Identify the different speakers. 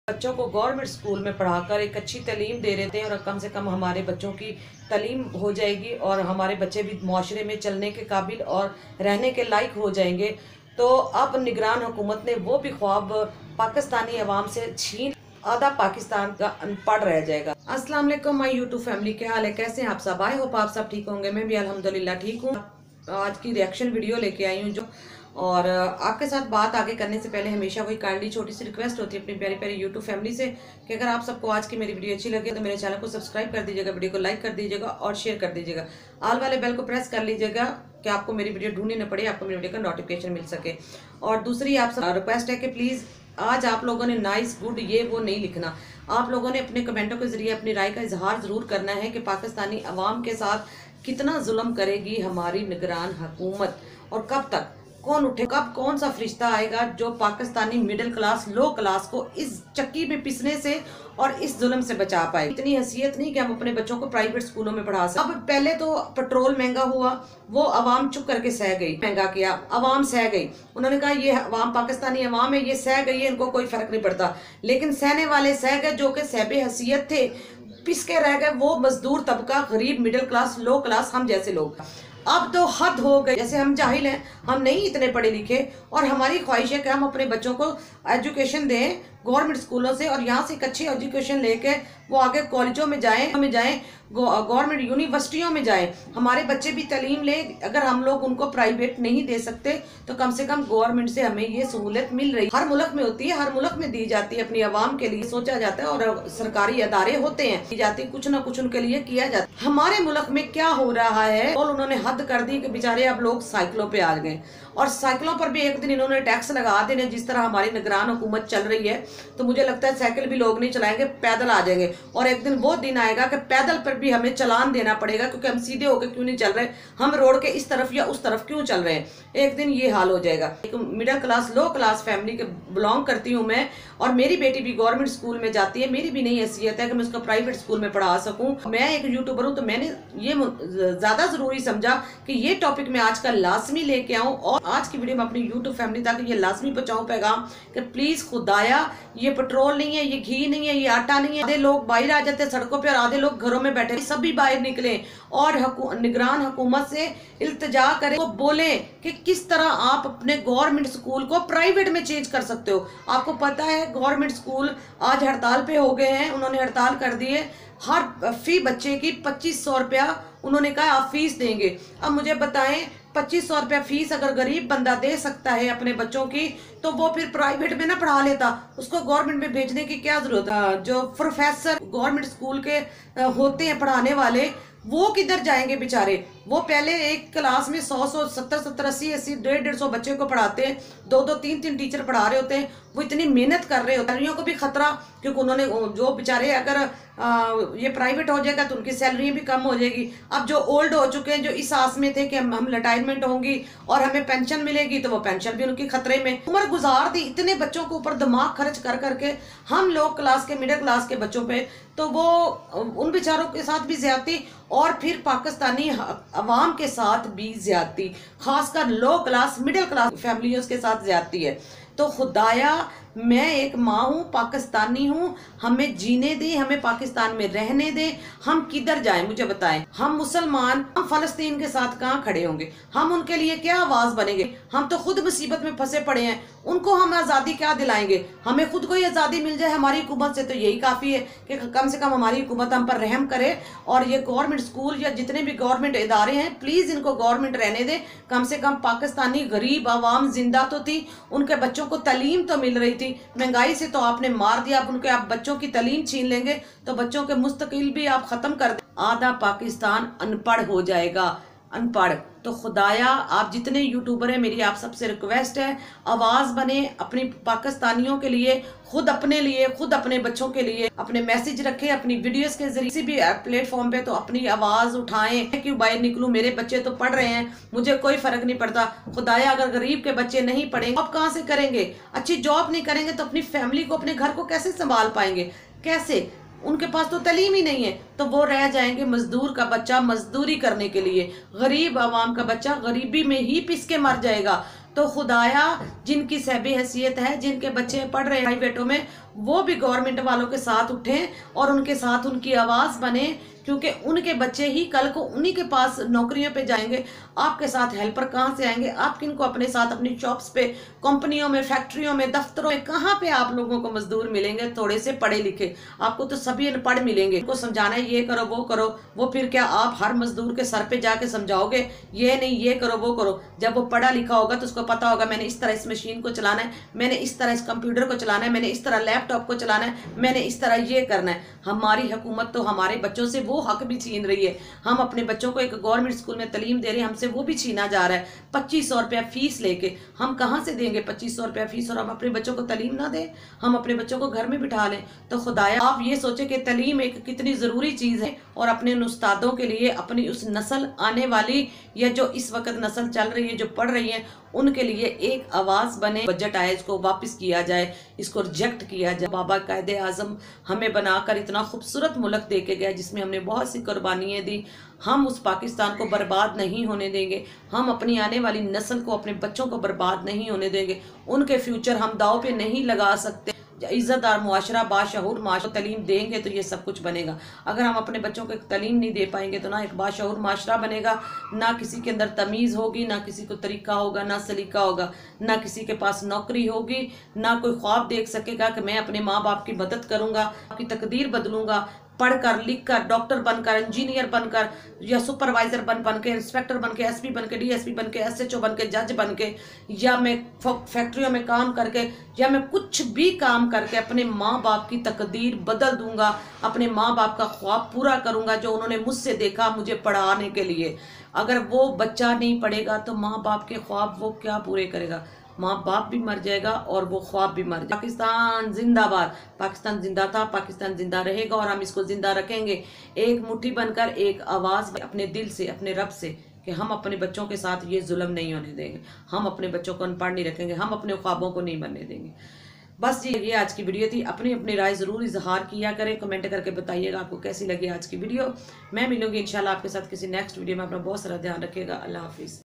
Speaker 1: बच्चों को government school में पढ़ाकर एक अच्छी तालीम दे रहे थे और कम से कम हमारे बच्चों की तालीम हो जाएगी और हमारे बच्चे भी माशरे में चलने के काबिल और रहने के लायक हो जाएंगे। तो अब निगरान हुकूमत ने वो भी ख्वाब पाकिस्तानी अवाम से छीन आधा पाकिस्तान का अनपढ़ रह जाएगा। अस्सलाम वालेकुम माय यूट्यूब फैमिली, क्या हाल है, कैसे हैं आप सब? आई होप आप सब ठीक होंगे। मैं भी अल्हम्दुलिल्लाह ठीक हूँ। आज की रिएक्शन वीडियो लेके आई हूँ और आपके साथ बात आगे करने से पहले हमेशा वही काइंडली छोटी सी रिक्वेस्ट होती है अपनी प्यारी प्यारी यूट्यूब फैमिली से कि अगर आप सबको आज की मेरी वीडियो अच्छी लगे तो मेरे चैनल को सब्सक्राइब कर दीजिएगा, वीडियो को लाइक कर दीजिएगा और शेयर कर दीजिएगा। आल वाले बेल को प्रेस कर लीजिएगा कि आपको मेरी वीडियो ढूंढनी न पड़े, आपको मेरी वीडियो का नोटिफिकेशन मिल सके। और दूसरी आप सब रिक्वेस्ट है कि प्लीज़ आज आप लोगों ने नाइस गुड ये वो नहीं लिखना। आप लोगों ने अपने कमेंटों के जरिए अपनी राय का इजहार ज़रूर करना है कि पाकिस्तानी अवाम के साथ कितना जुल्म करेगी हमारी निगरान हुकूमत और कब तक, कौन उठे, कब कौन सा फरिश्ता आएगा जो Pakistani middle class low class को इस चक्की में पिसने से और इस जुल्म से बचा पाए। इतनी हैसियत नहीं कि हम अपने बच्चों को प्राइवेट स्कूलों में पढ़ा सकें। अब पहले तो पेट्रोल महंगा हुआ, वो अवाम चुप करके सह गई, महंगा किया, अवाम सह गई। उन्होंने कहा ये अवाम पाकिस्तानी अवाम है, ये सह गई है, इनको कोई फर्क नहीं पड़ता। लेकिन सहने वाले सह गए, जो कि सहबे हैसियत थे, पिस के रह गए वो मजदूर तबका, गरीब, मिडिल क्लास, लो क्लास, हम जैसे लोग। अब तो हद हो गई। जैसे हम जाहिल हैं, हम नहीं इतने पढ़े लिखे और हमारी ख्वाहिश है कि हम अपने बच्चों को एजुकेशन दें गवर्नमेंट स्कूलों से और यहाँ से एक अच्छी एजुकेशन लेके वो आगे कॉलेजों में जाएं, गवर्नमेंट यूनिवर्सिटियों में जाएं, हमारे बच्चे भी तालीम लें। अगर हम लोग उनको प्राइवेट नहीं दे सकते तो कम से कम गवर्नमेंट से हमें ये सहूलत मिल रही, हर मुल्क में होती है, हर मुल्क में दी जाती है, अपनी आवाम के लिए सोचा जाता है और सरकारी अदारे होते हैं, दी जाती, कुछ ना कुछ उनके लिए किया जाता है। हमारे मुल्क में क्या हो रहा है और उन्होंने हद कर दी कि बेचारे अब लोग साइकिलों पे आ गए और साइकिलों पर भी एक दिन इन्होंने टैक्स लगा देने। जिस तरह हमारी निगरान हुकूमत चल रही है तो मुझे लगता है साइकिल भी लोग नहीं चलाएंगे, पैदल आ जाएंगे। और एक दिन वो दिन आएगा कि पैदल पर भी हमें चलान देना पड़ेगा क्योंकि हम सीधे होकर क्यों नहीं चल रहे, हम रोड के इस तरफ या उस तरफ क्यों चल रहे हैं। एक दिन ये हाल हो जाएगा। एक middle class low class family के बिलोंग करती हूँ मैं और मेरी बेटी भी गवर्नमेंट स्कूल में जाती है। मेरी भी नहीं हैसियत है कि मैं उसको प्राइवेट स्कूल में पढ़ा सकूँ। मैं एक यूट्यूबर हूँ तो मैंने ये ज्यादा जरूरी समझा कि ये टॉपिक मैं आज का लाजमी लेके आऊँ और आज की वीडियो में अपनी यूट्यूब फैमिली तक ये लाजमी पहुंचाऊं पैगाम कि प्लीज खुदाया, ये पेट्रोल नहीं है, ये घी नहीं है, ये आटा नहीं है। आधे लोग बाहर आ जाते हैं सड़कों पे और आधे लोग घरों में बैठे, सभी बाहर निकले और निगरान हुकूमत से इल्तिजा करें, तो बोले कि किस तरह आप अपने गवर्नमेंट स्कूल को प्राइवेट में चेंज कर सकते हो। आपको पता है गवर्नमेंट स्कूल आज हड़ताल पे हो गए हैं, उन्होंने हड़ताल कर दी है। हर फी बच्चे की 2500 रुपया उन्होंने कहा आप फीस देंगे। अब मुझे बताएं 2500 रुपया फीस अगर गरीब बंदा दे सकता है अपने बच्चों की तो वो फिर प्राइवेट में ना पढ़ा लेता, उसको गवर्नमेंट में भेजने की क्या जरूरत है। जो प्रोफेसर गवर्नमेंट स्कूल के होते हैं पढ़ाने वाले, वो किधर जाएंगे बेचारे। वो पहले एक क्लास में 100 70 80 150 बच्चे को पढ़ाते हैं, 2 3 टीचर पढ़ा रहे होते हैं, वो इतनी मेहनत कर रहे होते हैं। को भी खतरा क्योंकि उन्होंने जो बेचारे अगर ये प्राइवेट हो जाएगा तो उनकी सैलरी भी कम हो जाएगी। अब जो ओल्ड हो चुके हैं, जो इस आस में थे कि हम रिटायरमेंट होंगी और हमें पेंशन मिलेगी, तो वो पेंशन भी उनकी खतरे में। उम्र गुजार दी इतने बच्चों के ऊपर दिमाग खर्च कर करके हम लोग क्लास के मिडिल क्लास के बच्चों पे, तो वो उन बेचारों के साथ भी ज्यादती और फिर पाकिस्तानी अवाम के साथ भी ज्यादती, खासकर लो क्लास मिडिल क्लास फैमिलियों के साथ ज्यादती है। तो खुदाया, मैं एक माँ हूँ, पाकिस्तानी हूँ, हमें जीने दे, हमें पाकिस्तान में रहने दे। हम किधर जाएं मुझे बताएं। हम मुसलमान, हम फलस्तीन के साथ कहाँ खड़े होंगे, हम उनके लिए क्या आवाज बनेंगे। हम तो खुद मुसीबत में फंसे पड़े हैं, उनको हम आज़ादी क्या दिलाएंगे। हमें खुद को ही आज़ादी मिल जाए हमारी हुकूमत से तो यही काफ़ी है कि कम से कम हमारी हुकूमत हम पर रहम करे और ये गवर्नमेंट स्कूल या जितने भी गवर्नमेंट इदारे हैं प्लीज़ इनको गवर्नमेंट रहने दे। कम से कम पाकिस्तानी गरीब आवाम जिंदा तो थी, उनके बच्चों को तालीम तो मिल रही थी। महंगाई से तो आपने मार दिया, अब उनके आप बच्चों की तालीम छीन लेंगे तो बच्चों के मुस्तकिल भी आप खत्म कर दें। आधा पाकिस्तान अनपढ़ हो जाएगा, अनपढ़। तो खुदाया, आप जितने यूट्यूबर हैं, मेरी आप सबसे रिक्वेस्ट है, आवाज़ बने अपनी पाकिस्तानियों के लिए, खुद अपने लिए, खुद अपने बच्चों के लिए अपने मैसेज रखें अपनी वीडियोस के जरिए, किसी भी प्लेटफॉर्म पे तो अपनी आवाज़ उठाएं। क्यों बाहर निकलूं, मेरे बच्चे तो पढ़ रहे हैं, मुझे कोई फ़र्क नहीं पड़ता। खुदाया, अगर गरीब के बच्चे नहीं पढ़ेंगे जॉब कहाँ से करेंगे, अच्छी जॉब नहीं करेंगे तो अपनी फैमिली को, अपने घर को कैसे संभाल पाएंगे, कैसे? उनके पास तो तालीम ही नहीं है, तो वो रह जाएंगे मजदूर का बच्चा मजदूरी करने के लिए, गरीब आवाम का बच्चा गरीबी में ही पिस के मर जाएगा। तो खुदाया, जिनकी सहबे हैसियत है, जिनके बच्चे पढ़ रहे हैं प्राइवेटों में, वो भी गवर्नमेंट वालों के साथ उठें और उनके साथ उनकी आवाज़ बने, क्योंकि उनके बच्चे ही कल को उन्हीं के पास नौकरियों पे जाएंगे। आपके साथ हेल्पर कहाँ से आएंगे? आप किनको अपने साथ अपनी शॉप्स पे, कंपनियों में, फैक्ट्रियों में, दफ्तरों में, कहाँ पे आप लोगों को मजदूर मिलेंगे थोड़े से पढ़े लिखे? आपको तो सभी अनपढ़ मिलेंगे। उनको समझाना है ये करो वो करो, वो फिर क्या आप हर मजदूर के सर पे जाके समझाओगे ये नहीं ये करो वो करो? जब वो पढ़ा लिखा होगा तो उसको पता होगा मैंने इस तरह इस मशीन को चलाना है, मैंने इस तरह इस कंप्यूटर को चलाना है, मैंने इस तरह लैपटॉप को चलाना है, मैंने इस तरह ये करना है। हमारी हुकूमत तो हमारे बच्चों से वो हक भी छीन रही है। हम अपने बच्चों को एक गवर्नमेंट स्कूल में तालीम दे रहे हैं, हमसे वो भी छीना जा रहा है। 2500 रुपया फीस लेके हम कहाँ से देंगे 2500 रुपया फीस और हम अपने बच्चों को तालीम ना दें, हम अपने बच्चों को घर में बिठा लें? तो खुदाया आप ये सोचे कि तालीम एक कितनी ज़रूरी चीज़ है, और अपने उन उस्तादों के लिए, अपनी उस नस्ल आने वाली या जो इस वक्त नस्ल चल रही है, जो पढ़ रही है, उनके लिए एक आवाज़ बने। बजट आए इसको वापस किया जाए, इसको रिजेक्ट किया जाए। बाबा कायदे आज़म हमें बनाकर इतना खूबसूरत मुल्क दे के गया जिसमें हमने बहुत सी कुर्बानियाँ दी। हम उस पाकिस्तान को बर्बाद नहीं होने देंगे। हम अपनी आने वाली नस्ल को, अपने बच्चों को बर्बाद नहीं होने देंगे। उनके फ्यूचर हम दाव पे नहीं लगा सकते। इज़्ज़तदार मुआशरा, बाशऊर माशरा तलीम देंगे तो ये सब कुछ बनेगा। अगर हम अपने बच्चों को एक तलीम नहीं दे पाएंगे तो ना एक बाशऊर माशरा बनेगा, ना किसी के अंदर तमीज़ होगी, ना किसी को तरीका होगा, ना सलीका होगा, ना किसी के पास नौकरी होगी, ना कोई ख्वाब देख सकेगा कि मैं अपने माँ बाप की मदद करूँगा, आपकी तकदीर बदलूँगा। पढ़कर लिख कर डॉक्टर बनकर, इंजीनियर बनकर, या सुपरवाइजर बन के, इंस्पेक्टर बन के, एसपी बन के, डीएसपी बन के, एसएचओ बन के, जज बन के, या मैं फैक्ट्रियों में काम करके, या मैं कुछ भी काम करके अपने माँ बाप की तकदीर बदल दूंगा, अपने माँ बाप का ख्वाब पूरा करूंगा जो उन्होंने मुझसे देखा मुझे पढ़ाने के लिए। अगर वो बच्चा नहीं पढ़ेगा तो माँ बाप के ख्वाब वो क्या पूरे करेगा? माँ बाप भी मर जाएगा और वो ख्वाब भी मर जाएगा। पाकिस्तान जिंदाबाद। पाकिस्तान जिंदा था, पाकिस्तान जिंदा रहेगा और हम इसको जिंदा रखेंगे, एक मुट्ठी बनकर, एक आवाज़ अपने दिल से, अपने रब से, कि हम अपने बच्चों के साथ ये जुल्म नहीं होने देंगे। हम अपने बच्चों को अनपढ़ नहीं रखेंगे, हम अपने ख्वाबों को नहीं बनने देंगे। बस जी, ये आज की वीडियो थी। अपनी अपनी राय ज़रूर इजहार किया करें, कमेंट करके बताइएगा आपको कैसी लगी आज की वीडियो। मैं मिलूंगी इंशाल्लाह आपके साथ किसी नेक्स्ट वीडियो में। अपना बहुत सारा ध्यान रखिएगा। अल्लाह हाफिज़।